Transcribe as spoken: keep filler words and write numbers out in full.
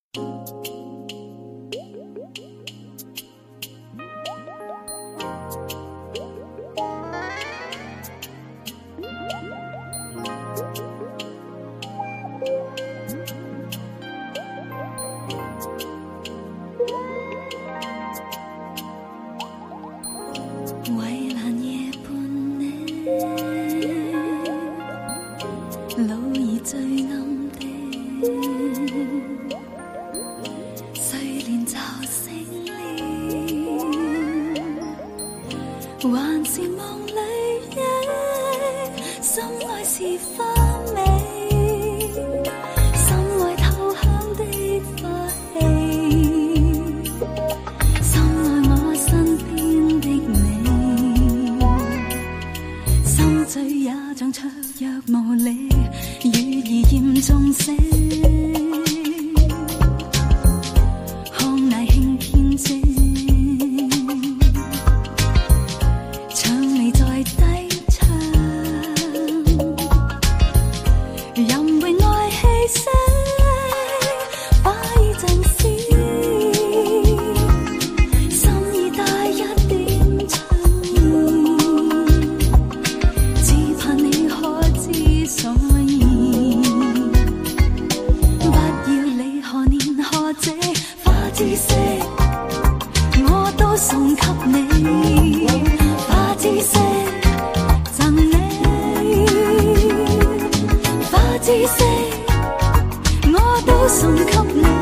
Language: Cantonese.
蔚蓝夜伴你，路已最暗的，睡莲就醒了，還是夢裏的，心愛是花美，心愛偷香的花氣，心愛我身邊的你，心醉也像灼若無理，雨兒嚴重寫，康乃馨編織，唱你在低唱，任為愛氣息，花已盡絲，心已帶一點春意，只盼你可知所以，不要理何年何這花之色，我都送給你，花之色贈你，花之色我都送給你。